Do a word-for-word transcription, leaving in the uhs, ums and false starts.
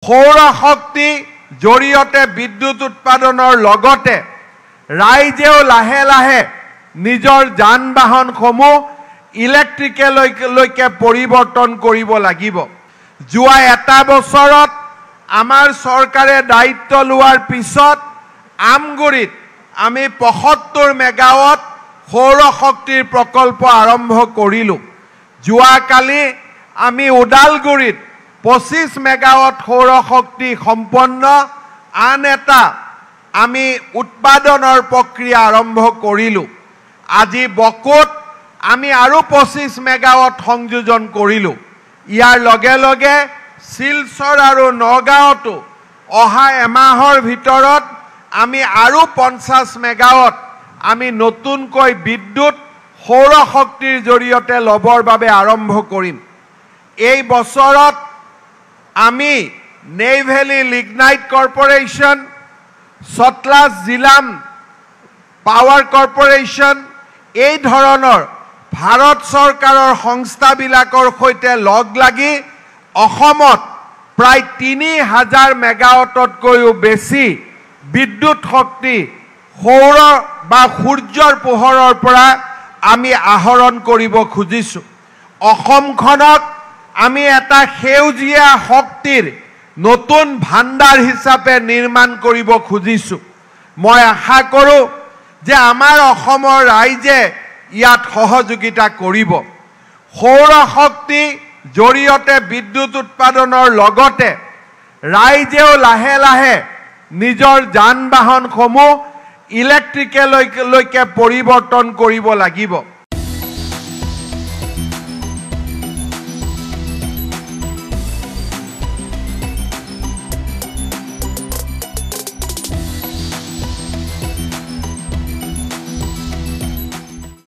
সৌৰ শক্তি জৰিয়তে বিদ্যুৎ উৎপাদনৰ লগতে ৰাইজেও লাহে লাহে নিজৰ যান বাহনসমূহ ইলেক্ট্ৰিকলৈকে পৰিৱৰ্তন কৰিব লাগিব। যোৱা এটা বছৰত আমাৰ চৰকাৰে দায়িত্ব লোৱাৰ পিছত আমগুৰিত আমি পঁয়সত্তৰ মেগাৱাট সৌৰ শক্তিৰ প্ৰকল্প আৰম্ভ কৰিলোঁ। যোৱাকালি আমি ওদালগুৰিত পঁচিছ মেগাৱাট সৌৰ শক্তি সম্পন্ন আন এটা আমি উৎপাদনৰ প্ৰক্ৰিয়া আৰম্ভ কৰিলোঁ। আজি বকোত আমি আৰু পঁচিছ মেগাৱাট সংযোজন কৰিলোঁ। ইয়াৰ লগে লগে শিলচৰ আৰু নগাঁৱতো অহা এমাহৰ ভিতৰত আমি আৰু পঞ্চাছ মেগাৱাট আমি নতুনকৈ বিদ্যুৎ সৌৰ শক্তিৰ জৰিয়তে ল'বৰ বাবে আৰম্ভ কৰিম। এই বছৰত আমি Neyveli lignite corporation, Satluj Jhelum power corporation এই ধৰণৰ ভাৰত চৰকাৰৰ সংস্থাবিলাকৰ সৈতে লগ লাগি অসমত প্ৰায় তিনি হাজাৰ মেগাৱাটতকৈও বেছি বিদ্যুৎ শক্তি সৌৰ বা সূৰ্যৰ পোহৰৰ পৰা আমি আহৰণ কৰিব খুজিছোঁ। অসমখনক আমি এটা সেউজীয়া শক্তিৰ নতুন ভাণ্ডাৰ হিচাপে নিৰ্মাণ কৰিব খুজিছোঁ। মই আশা কৰোঁ যে আমাৰ অসমৰ ৰাইজে ইয়াত সহযোগিতা কৰিব। সৌৰ শক্তি জৰিয়তে বিদ্যুৎ উৎপাদনৰ লগতে ৰাইজেও লাহে লাহে নিজৰ যান বাহনসমূহ ইলেক্ট্ৰিকলৈকে পৰিৱৰ্তন কৰিব লাগিব।